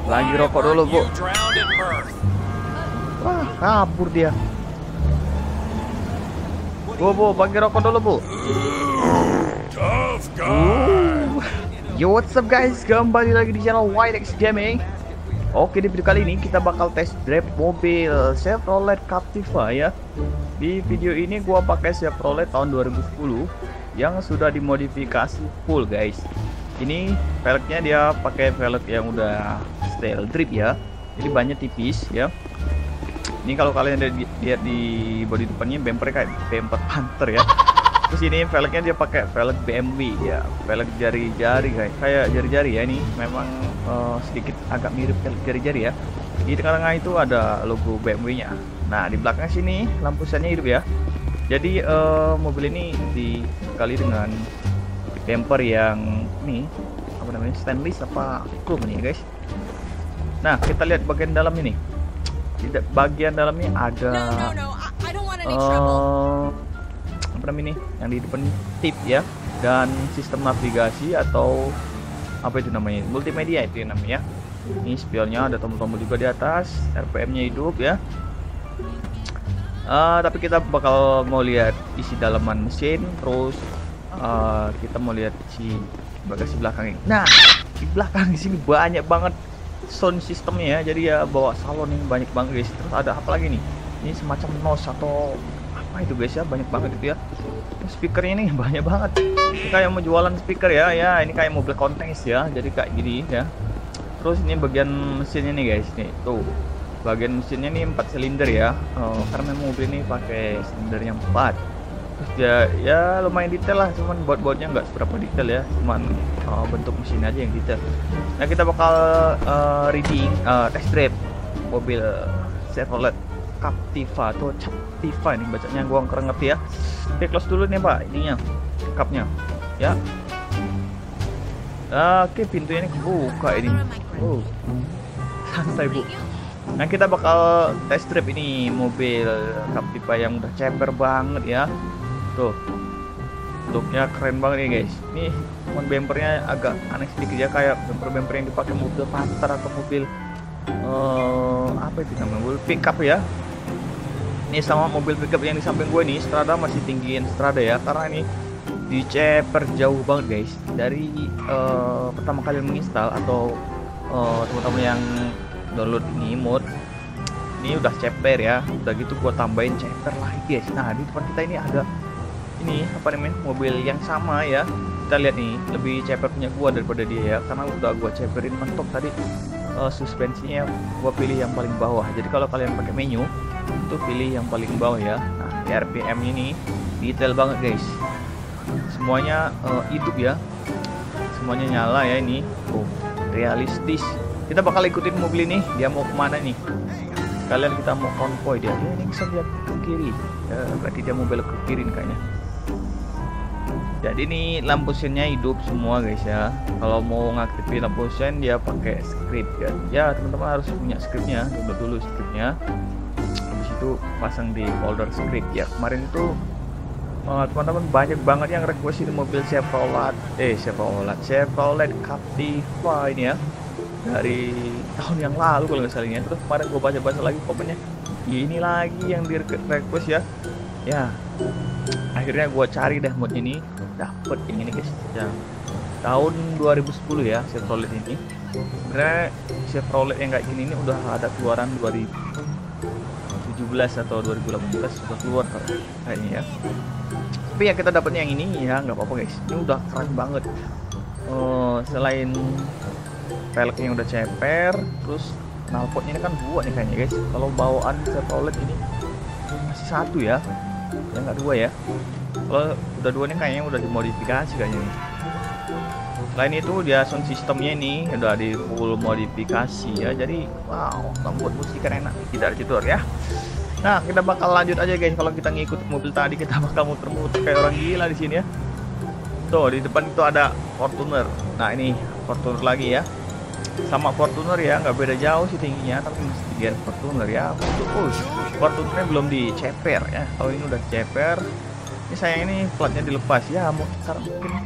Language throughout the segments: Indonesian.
Lagi rokok dulu, Bu. Wah, kabur dia. Bu, bagi rokok dulu, Bu. Yo, what's up guys? Kembali lagi di channel Widex Gaming. Oke, di video kali ini kita bakal test drive mobil Chevrolet Captiva ya. Di video ini gua pakai Chevrolet tahun 2010 yang sudah dimodifikasi full, guys. Ini velgnya dia pakai velg yang udah steel drip ya. Jadi bannya tipis ya. Ini kalau kalian lihat di bodi depannya bumper kayak bumper Panther ya. Terus ini velgnya dia pakai velg BMW ya, velg jari-jari kayak jari-jari ya. Ini memang sedikit agak mirip velg jari-jari ya. Di tengah-tengah itu ada logo BMW-nya. Nah, di belakang sini lampu sennya hidup ya. Jadi mobil ini dikali dengan bumper yang ini apa namanya, stainless apa chrome nih guys. Nah, kita lihat bagian dalam ini. Di bagian dalamnya ada apa namanya ini, yang di depan tip ya, dan sistem navigasi atau apa itu namanya, multimedia itu yang namanya. Ini spionnya, ada tombol-tombol juga di atas, RPM-nya hidup ya. Tapi kita bakal mau lihat isi dalaman mesin, terus kita mau lihat si bagasi belakang ini. Nah, di belakang sini banyak banget sound systemnya ya, jadi ya bawa salon yang banyak banget guys. Terus ada apa lagi nih, ini semacam nos atau apa itu guys ya, banyak banget itu ya. Speakernya ini banyak banget, ini kayak mau jualan speaker ya. Ini kayak mobil kontes ya, jadi kayak gini ya. Terus ini bagian mesinnya nih guys, nih tuh bagian mesinnya nih 4 silinder ya, karena mobil ini pakai silinder yang 4. Terus ya lumayan detail lah, cuman buat-buatnya nggak seberapa detail ya, cuman bentuk mesin aja yang detail. Nah, kita bakal reading test drive mobil Chevrolet Captiva atau Captiva ini bacanya, gua kurang ngerti ya. Oke, close dulu nih Pak ininya, cupnya ya. Oke, pintunya ini kebuka ini. Santai Bu. Nah, kita bakal test drive ini mobil Captiva yang udah ceper banget ya. Tuh, looknya keren banget nih guys. Ini bumpernya agak aneh sedikit ya, kayak bumper yang dipakai mobil Panther atau mobil apa itu namanya, mobil pickup ya. Ini sama mobil pickup yang di samping gue nih, Strada masih tinggiin Strada ya, karena ini diceper jauh banget guys. Dari pertama kali menginstal atau teman-teman yang download ini mod, ini udah ceper ya, udah gitu gua tambahin ceper lagi guys. Nah, di depan kita ini ada ini apa namanya, mobil yang sama ya. Kita lihat nih, lebih ceper punya gua daripada dia ya, karena udah gua ceperin mentok tadi. Suspensinya gua pilih yang paling bawah, jadi kalau kalian pakai menu itu pilih yang paling bawah ya. Nah, di RPM ini detail banget guys, semuanya hidup ya, semuanya nyala ya. Ini realistis. Kita bakal ikutin mobil ini, dia mau kemana nih. Kalian kita mau konvoy dia ini bisa lihat ke kiri ya, berarti dia mau belok ke kiri nih kayaknya. Jadi ini lampu sennya hidup semua guys ya. Kalau mau ngaktifin lampu sen dia pakai script ya. Ya teman-teman harus punya scriptnya, download dulu scriptnya, habis itu pasang di folder script ya. Kemarin itu teman-teman banyak banget yang request ini mobil Chevrolet Chevrolet Captiva ini ya, dari tahun yang lalu kalau nggak salahnya. Terus kemarin gue baca-baca lagi komennya, ini lagi yang di request ya. Ya, akhirnya gue cari dah mod ini, dapet yang ini guys, yang tahun 2010 ya Chevrolet ini. Sebenarnya Chevrolet yang kayak gini ini udah ada keluaran 2017 atau 2018 sudah keluar kayaknya ya. Tapi ya kita dapatnya yang ini ya, nggak apa-apa guys, ini udah keren banget. Selain velgnya yang udah ceper, terus knalpotnya ini kan 2 nih kayaknya guys. Kalau bawaan Chevrolet ini masih 1 ya, yang nggak 2 ya. Kalau udah 2 nih kayaknya udah dimodifikasi kayaknya nih. Selain itu dia sound systemnya ini udah di full modifikasi ya, jadi wow, membuat musik kan enak, tidak tidur ya. Nah, kita bakal lanjut aja guys. Kalau kita ngikut mobil tadi, kita bakal muter-muter kayak orang gila di sini ya. Tuh di depan itu ada Fortuner. Nah, ini Fortuner lagi ya, sama Fortuner ya, nggak beda jauh sih tingginya, tapi masih tinggian Fortuner ya. Fortunernya belum diceper ya. Kalau ini udah ceper, ini sayang ini platnya dilepas ya, mungkin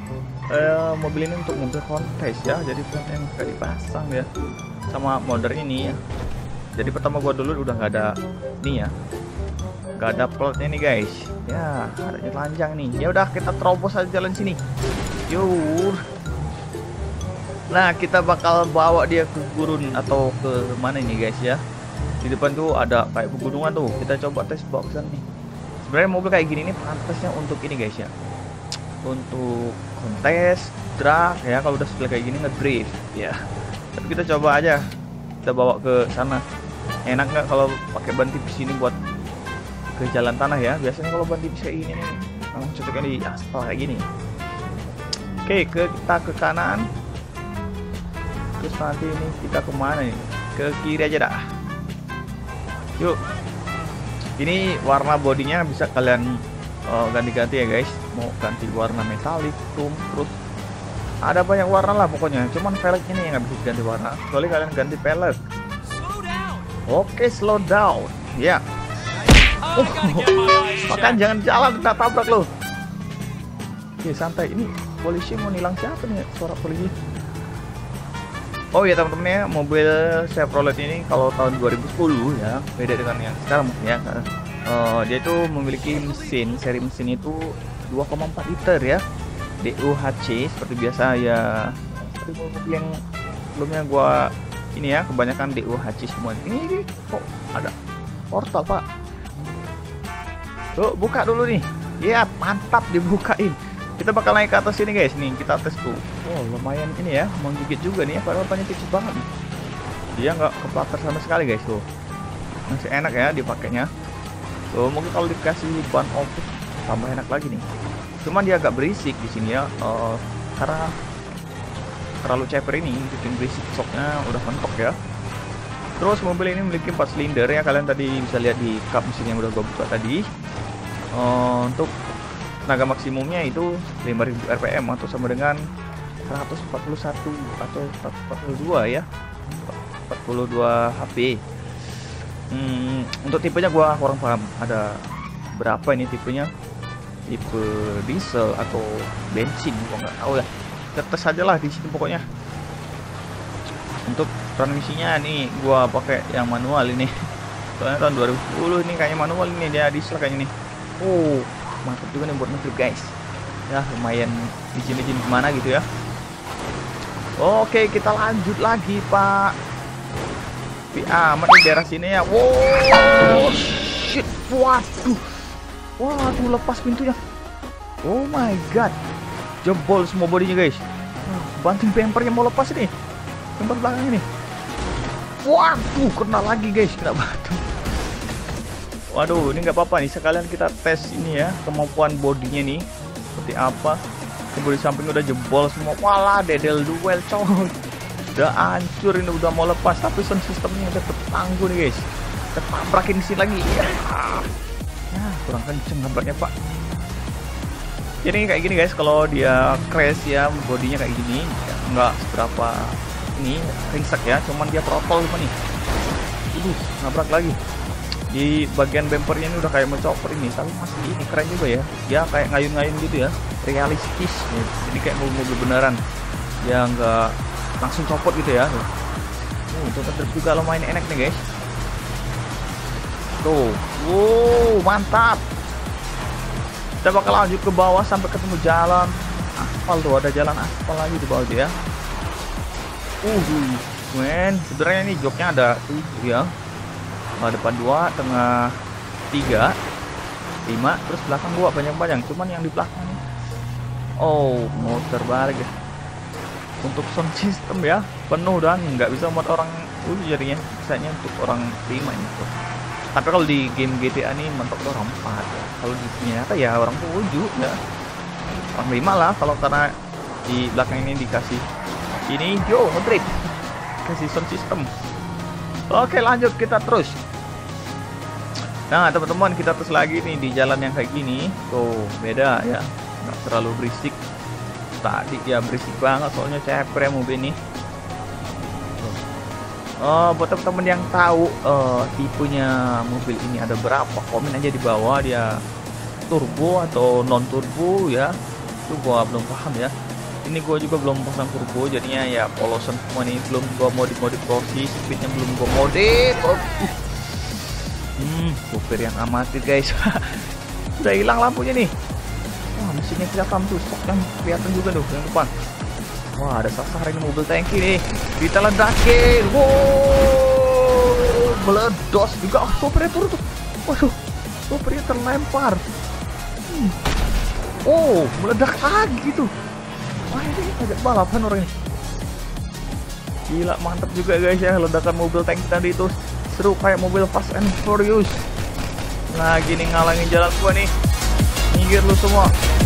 mobil ini untuk mobil kontes ya, jadi platnya nggak dipasang ya sama modder ini ya. Jadi pertama gua dulu udah nggak ada nih ya, nggak ada platnya nih guys ya, adanya telanjang nih. Ya udah kita terobos aja jalan sini yuk. Nah kita bakal bawa dia ke gurun atau ke mana ini guys ya. Di depan tuh ada kayak pegunungan tuh, kita coba tes bawa ke sana nih. Sebenarnya mobil kayak gini nih pantasnya untuk ini guys ya, untuk kontes drag ya. Kalau udah skill kayak gini ngedrift ya, tapi kita coba aja kita bawa ke sana. Enak nggak kalau pakai ban tipis ini buat ke jalan tanah ya. Biasanya kalau ban tipis kayak gini nih langsung cocoknya di aspal kayak gini. Oke, kita ke kanan, terus nanti ini kita kemana nih? Ke kiri aja dah. Yuk, ini warna bodinya bisa kalian ganti-ganti ya guys. Mau ganti warna metalik, chrome, terus ada banyak warna lah pokoknya. Cuman velg ini yang nggak bisa ganti warna, kecuali kalian ganti velg. Oke, slow down ya. Makan jangan jalan, kita tabrak loh. Oke, santai. Ini polisi mau nilang siapa nih? Suara polisi. Oh ya teman-teman ya, mobil Chevrolet ini kalau tahun 2010 ya, beda dengan yang sekarang mungkin ya. Dia itu memiliki mesin, seri mesin itu 2,4 liter ya, DOHC seperti biasa ya. Seperti mobil yang sebelumnya gua ini ya, kebanyakan DOHC semua. Ini kok ada portal pak? Tuh buka dulu nih. Ya mantap dibukain. Kita bakal naik ke atas sini guys. Nih kita tes tuh. Oh lumayan ini ya, menggigit juga nih ya. Padahal bannya tipis banget nih. Dia nggak keplater sama sekali guys tuh. Masih enak ya dipakainya. Tuh mungkin kalau dikasih ban opus tambah enak lagi nih. Cuman dia agak berisik di sini ya. Karena terlalu ceper ini bikin berisik, shocknya udah mentok ya. Terus mobil ini memiliki 4 silinder ya. Kalian tadi bisa lihat di kap mesin yang udah gue buka tadi. Untuk tenaga maksimumnya itu 5000 rpm atau sama dengan 141 atau 142 ya, 42 HP. Untuk tipenya gua kurang paham ada berapa ini tipenya, tipe diesel atau bensin gua nggak tahu ya. Kita tes aja lah di sini pokoknya. Untuk transmisinya nih gua pakai yang manual ini, soalnya tahun 2010 ini kayaknya manual ini, dia diesel kayaknya nih. Oh mantap juga nih buat ngetrip guys ya, lumayan izin-izin kemana gitu ya. Oke kita lanjut lagi pak. Amat di daerah sini ya. Wow shit, waduh lepas pintunya. Oh my god, jebol semua bodinya guys. Banting bempernya mau lepas ini, bemper belakang ini. Waduh kena lagi guys, kena batu. Waduh, ini nggak apa-apa nih, sekalian kita tes ini ya, kemampuan bodinya nih seperti apa. Bodi samping udah jebol semua, walah dedel duel coy, udah hancur ini, udah mau lepas. Tapi sound systemnya udah tertangguh nih guys. Kita tabrakin di sini lagi ya. Kurang kenceng nabraknya pak. Jadi kayak gini guys, kalau dia crash ya, bodinya kayak gini ya, nggak seberapa ini ringsek ya, cuman dia throttle nih. Nabrak lagi. Di bagian bempernya ini udah kayak mencoper ini, tapi masih ini keren juga ya. Dia kayak ngayun-ngayun gitu ya, realistis ya. Jadi kayak mobil beneran, ya nggak langsung copot gitu ya. Untuk ngetrip juga lumayan enak nih guys. Tuh, wow mantap. Kita bakal lanjut ke bawah sampai ketemu jalan aspal tuh, ada jalan aspal lagi di bawah dia. Men, sebenarnya ini joknya ada 7 ya. Depan 2, tengah 3, 5, terus belakang 2 panjang-panjang. Cuman yang di belakang oh motor balik ya. Untuk sound system ya penuh dan nggak bisa buat orang jadinya, bisanya untuk orang 5 ini tuh. Tapi kalau di game GTA nih mentok orang 4 ya. Kalau di nyata ya orang 7 ya, orang 5 lah. Kalau karena di belakang ini dikasih ini ngetrip, kasih sound system. Oke lanjut kita terus. Nah teman-teman, kita terus lagi nih di jalan yang kayak gini. Tuh beda ya, nggak terlalu berisik. Tadi ya berisik banget soalnya ceper ya mobil ini. Buat teman-teman yang tahu tipenya mobil ini ada berapa, komen aja di bawah, dia turbo atau non turbo ya. Itu gua belum paham ya. Ini gua juga belum pasang turbo, jadinya ya polosan semua nih. Belum gua modif torsi, speednya belum gua modif. Sopir yang amatir guys. Udah hilang lampunya nih. Wah, mesinnya kelihatan tuh, stok yang kelihatan juga tuh yang depan. Wah, ada sasaran ini mobil tangki nih. Kita ledakin. Wow, meledos juga. Oh, sopirnya turun tuh. Waduh, sopirnya terlempar. Oh, meledak lagi tuh. Wah, ini agak balapan orangnya. Gila, mantap juga guys ya, ledakan mobil tangki tadi itu. Seru kayak mobil Fast and Furious. Lagi nih ngalangin jalan gua nih. Minggir lu semua.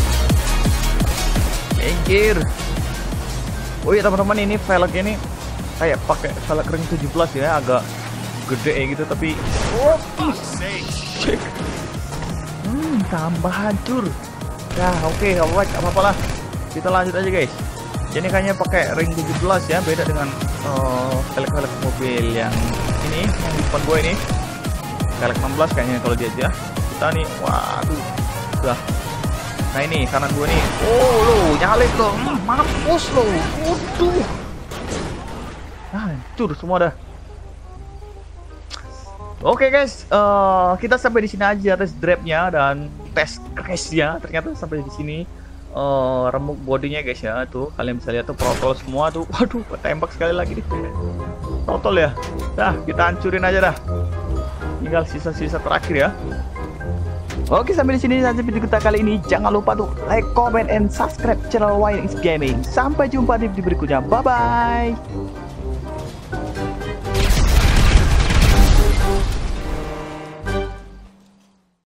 Minggir. Oh iya teman-teman, ini velgnya ini kayak pakai velg ring 17 ya, agak gede gitu tapi tambah hancur. Ya oke, apa-apa lah. Kita lanjut aja guys. Ini kayaknya pakai ring 17 ya, beda dengan velg-velg mobil yang ini, yang di depan gue ini. Velg 16 kayaknya kalau dia aja. Kita nih, waduh, udah. Nah ini kanan gue nih. Oh lo, nyalip lo, mampus lo. Waduh, hancur semua dah. Oke guys, kita sampai di sini aja tes drive-nya dan tes crash-nya. Ternyata sampai di sini. Remuk bodinya guys ya, tuh kalian bisa lihat tuh protol semua tuh. Waduh, tembak sekali lagi nih. Protol ya. Dah, kita hancurin aja dah. Tinggal sisa-sisa terakhir ya. Oke, sampai di sini saja video kita kali ini. Jangan lupa tuh like, comment, and subscribe channel YNX Gaming. Sampai jumpa di video berikutnya. Bye bye.